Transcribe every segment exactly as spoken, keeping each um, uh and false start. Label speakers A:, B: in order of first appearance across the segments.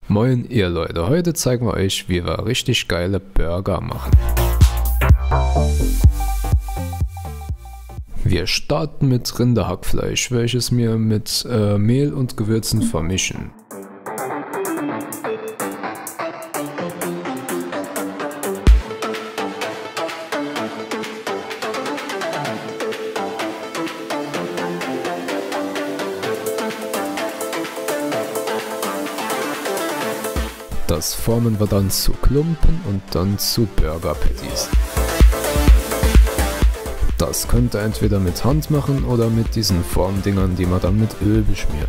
A: Moin ihr Leute, heute zeigen wir euch, wie wir richtig geile Burger machen. Wir starten mit Rinderhackfleisch, welches wir mit äh, Mehl und Gewürzen vermischen. Das formen wir dann zu Klumpen und dann zu Burger Patties. Das könnt ihr entweder mit Hand machen oder mit diesen Formdingern, die man dann mit Öl beschmiert.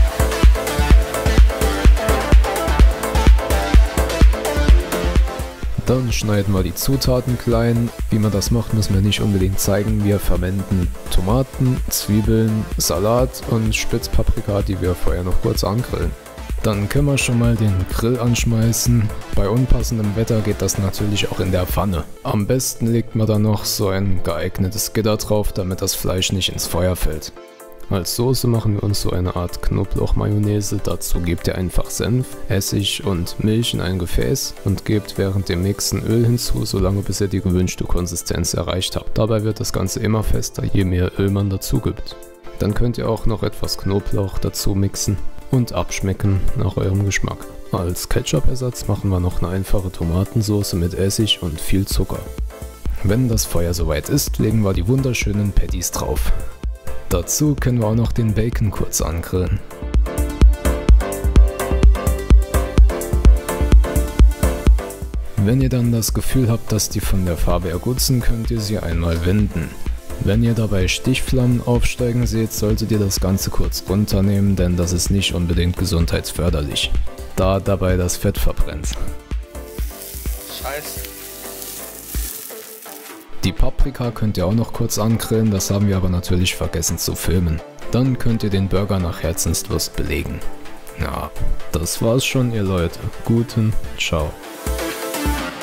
A: Dann schneiden wir die Zutaten klein. Wie man das macht, müssen wir nicht unbedingt zeigen. Wir verwenden Tomaten, Zwiebeln, Salat und Spitzpaprika, die wir vorher noch kurz angrillen. Dann können wir schon mal den Grill anschmeißen. Bei unpassendem Wetter geht das natürlich auch in der Pfanne. Am besten legt man da noch so ein geeignetes Gitter drauf, damit das Fleisch nicht ins Feuer fällt. Als Soße machen wir uns so eine Art Knoblauch-Mayonnaise. Dazu gebt ihr einfach Senf, Essig und Milch in ein Gefäß und gebt während dem Mixen Öl hinzu, solange bis ihr die gewünschte Konsistenz erreicht habt. Dabei wird das Ganze immer fester, je mehr Öl man dazu gibt. Dann könnt ihr auch noch etwas Knoblauch dazu mixen und abschmecken nach eurem Geschmack. Als Ketchup-Ersatz machen wir noch eine einfache Tomatensauce mit Essig und viel Zucker. Wenn das Feuer soweit ist, legen wir die wunderschönen Patties drauf. Dazu können wir auch noch den Bacon kurz angrillen. Wenn ihr dann das Gefühl habt, dass die von der Farbe ergutzen, könnt ihr sie einmal wenden. Wenn ihr dabei Stichflammen aufsteigen seht, solltet ihr das Ganze kurz runternehmen, denn das ist nicht unbedingt gesundheitsförderlich, da dabei das Fett verbrennt.
B: Scheiße.
A: Die Paprika könnt ihr auch noch kurz angrillen, das haben wir aber natürlich vergessen zu filmen. Dann könnt ihr den Burger nach Herzenslust belegen. Ja, das war's schon ihr Leute. Guten Ciao.